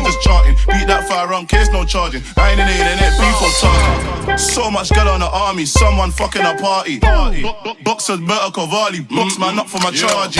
just charting. Beat that fire on case, no charging. I ain't in it, beef or talking. So much girl on the army, someone fucking a party. Boxers better Cavalli, box man up for my charge.